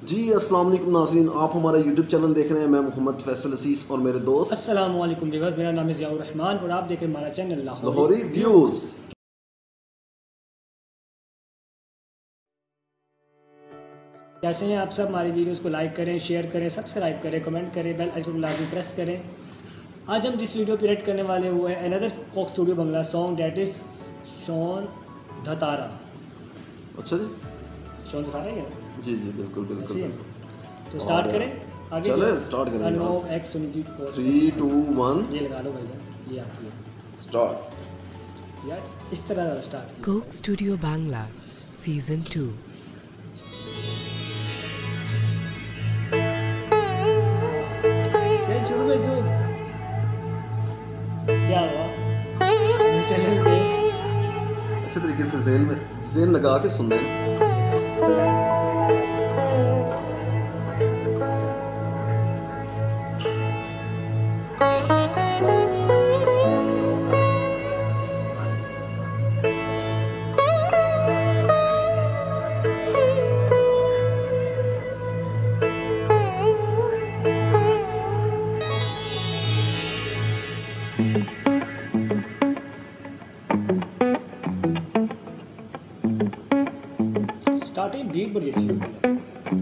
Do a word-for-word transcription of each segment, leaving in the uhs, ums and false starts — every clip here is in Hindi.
जी अस्सलाम वालेकुम नाज़रीन, आप हमारा यूट्यूब चैनल देख रहे हैं। मैं मोहम्मद फैसल असीस और मेरे दोस्त अस्सलाम वालेकुम व्यूअर्स, मेरा नाम है ज़ियाउर रहमान और आप देख रहे हैं हमारा चैनल लाहौरी व्यूज़। कैसे हैं आप सब? हमारी वीडियोस को लाइक करें, शेयर करें, सब्सक्राइब करें, कमेंट करें, बेल आइकन को लाजमी प्रेस करें। आज हम जिस वीडियो पे रिएक्ट करने वाले हुए हैं another folk studio Bangla song that is शोन धतारा। अच्छा जी, शोन धतारा है जी जी बिल्कुल बिल्कुल, बिल्कुल। तो स्टार्ट करें, आगे चले स्टार्ट करें। Anmol x Sunidhi three two one ये लगा लो भैया, ये आपकी है स्टार्ट। यार इस तरह start. Coke Studio Bangla season two. शुरू में जो क्या हुआ चैनल पे अच्छे तरीके से ज़हन में ज़हन लगा के सुनना है। स्टार्टिंग बीट बड़ी अच्छी होती है।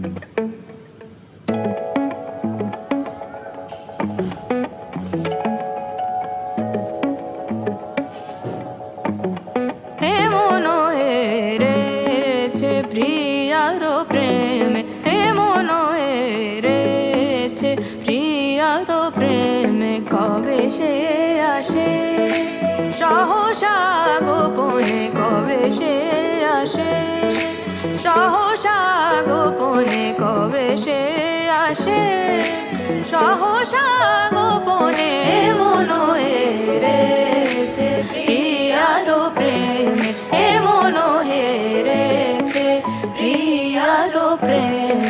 প্রিয়ারো প্রেমে হে মনো হেরেছে, প্রিয়ারো প্রেমে কবে সে আসে, সহসা গোপনে কবে সে আসে, সহসা গোপনে কবে সে আসে, সহসা গোপনে মনো হেরেছে, প্রিয়ারো প্রেমে হে মনো হেরেছে, প্রিয়ারো প্রেমে।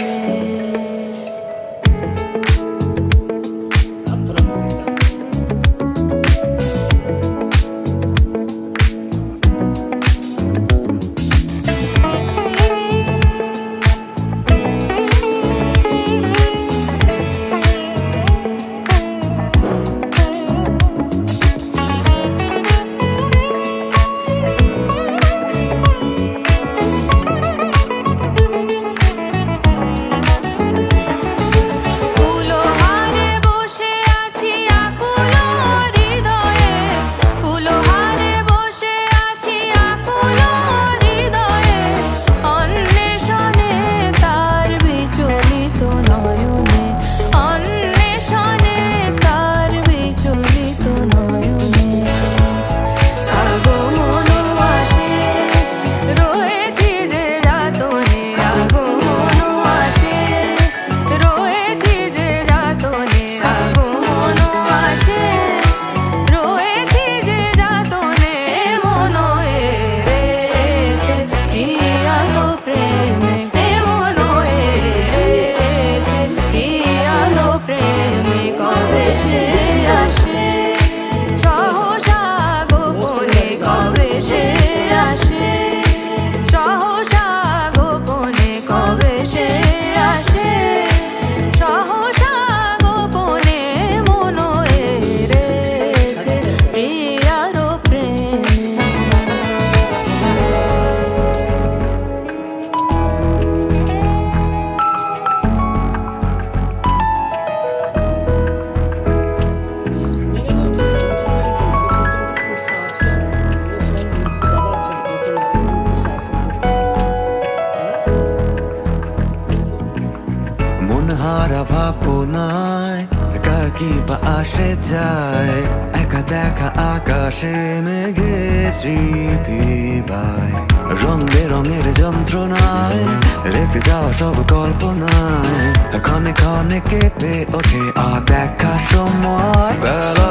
ভাবনায় কার কি বা আসে যায়, একা দেখা আকাশে মেঘে স্মৃতি পায়, রং বেরঙের যন্ত্রণায় রেখে যাওয়া সব কল্পনায়, ক্ষণে ক্ষণে কেঁপে ওঠে আর দেখা সময়, বেলা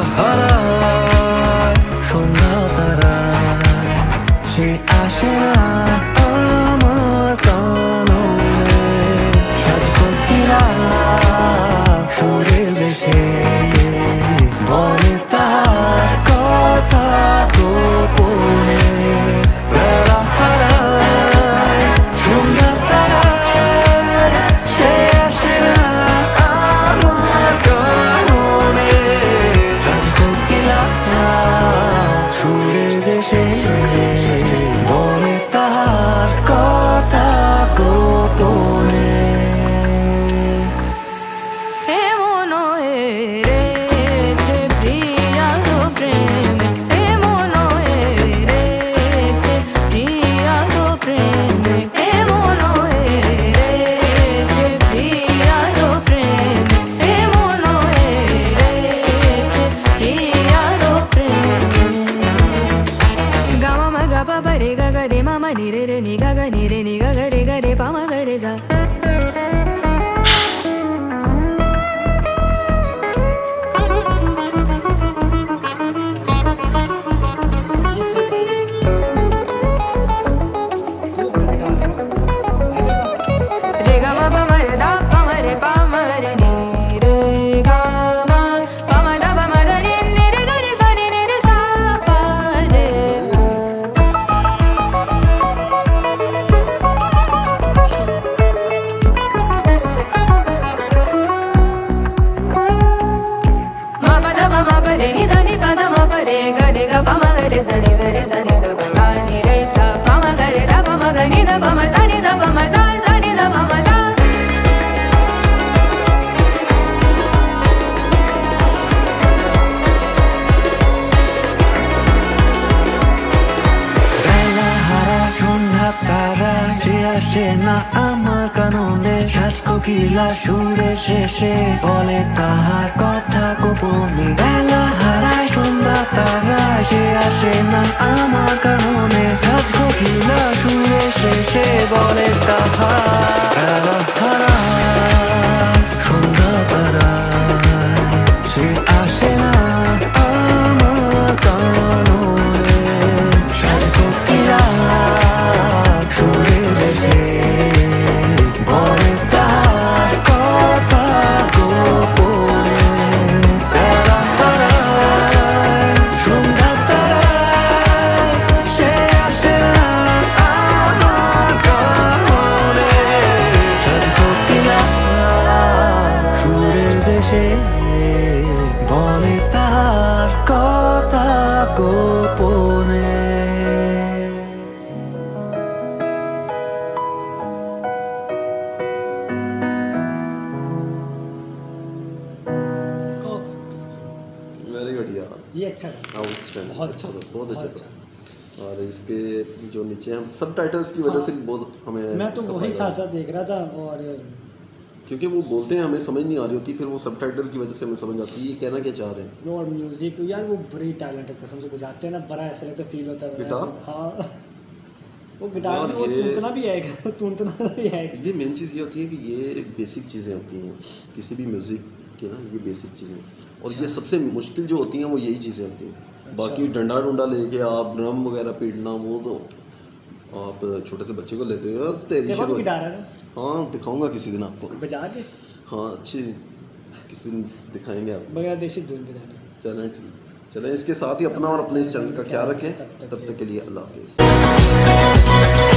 হারায় সন্ধ্যা তারায় সে আসে না আমার কাননে, সাজকটিরা সুরের দেশে বলে তার কথা গোপনে, বেলা হারায় সন্ধ্যা তারায় সে ni re ni ga ga re ga re pa ma ga re sa. না আমার কাননে সাজকোকিলা সুরে শেষে বলে তাহার কথা গোপনে বেলা হারায় সন্ধ্যা তারা সে আসে না আমার কাননে সাজকোকিলা সুরে শেষে বলে তাহার বেলা হারায় সন্ধ্যা তারা সে আসে না আমার কাননে সাজকোকিলা সুরে শেষে বলে তার কথা গোপনে বেলা হারায় সন্ধ্যা তারা সে আসে না আমার কাননে সাজকোকিলা সুরের দেশে বলে তার কথা গোপনে। वेरी गुड यार, ये अच्छा था, आउटस्टैंडिंग, बहुत अच्छा था, अच्छा, बहुत अच्छा बहुत था। और इसके जो नीचे हम सब टाइटल्स की वजह से बहुत हमें मैं तो इसका वही फायदा साथ है। साथ देख रहा था और क्योंकि वो बोलते हैं हमें समझ नहीं आ रही होती, फिर वो सब टाइटल की वजह से हमें समझ आती है ये कहना क्या चाह रहे हैं। और म्यूजिक यार वो बड़ी टैलेंट है, कसम से बजाते हैं ना, बड़ा ऐसा लगता फील होता है गिटार? हाँ वो गिटार और भी वो ये- टूटना भी है, टूटना भी है। ये मेन चीज़ ये होती है कि ये बेसिक चीज़ें होती हैं किसी भी म्यूज़िक की ना, ये बेसिक चीज़ें, और ये सबसे मुश्किल जो होती हैं वो यही चीज़ें होती हैं। बाकी डंडा डुंडा लेके आप ड्रम वगैरह पीटना वो तो आप छोटे से बच्चे को लेते हो तेरी देखो शुरू। गिटार है ना, हाँ दिखाऊंगा किसी दिन आपको, बजा के हाँ अच्छी किसी दिन दिखाएंगे आपको। बांग्लादेशी धुन बजाने। चलें ठीक, चलें इसके साथ ही अपना और अपने इस चैनल का ख्याल रखें। तब तक तब तक के लिए अल्लाह हाफिज़।